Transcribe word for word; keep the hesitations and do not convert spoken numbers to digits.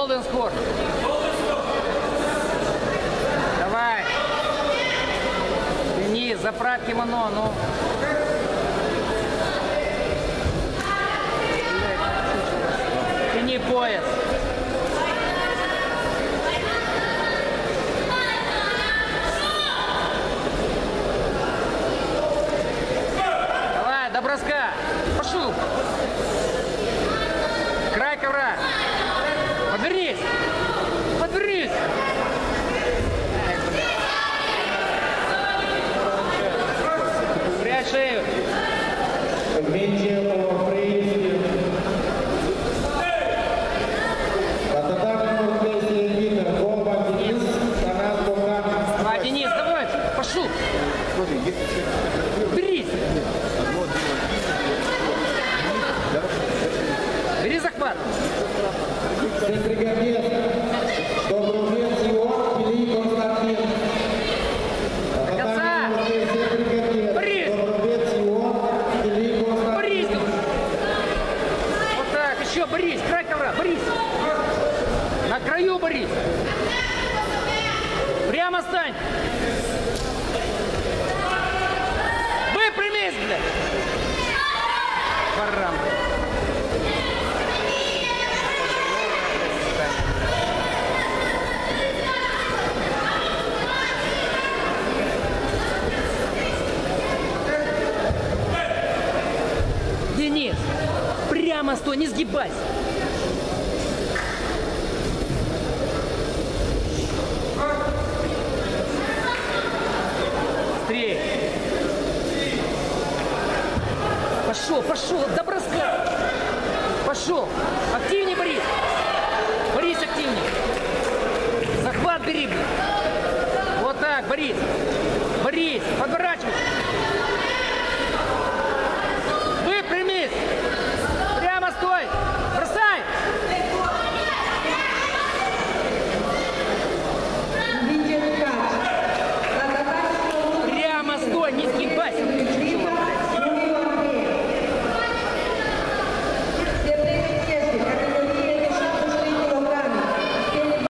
Голден скор. Давай. Тяни, заправь кимоно, ну. Тяни пояс. Давай, до броска. Пошел. Край ковра. Подвернись. Подвернись. Прячь шею. А, Денис, давай, пошел. Берись. Бери захват. До конца. Борись. Борись. Вот так, еще борись. Край ковра, борись. На краю борись. Прямо стань. Выпрямись, блядь. Баран. Денис, прямо стой, не сгибайся. Быстрее. Пошел, пошел, до броска. Пошел. Активнее, Борис. Борис, активнее. Захват бери. Вот так, Борис.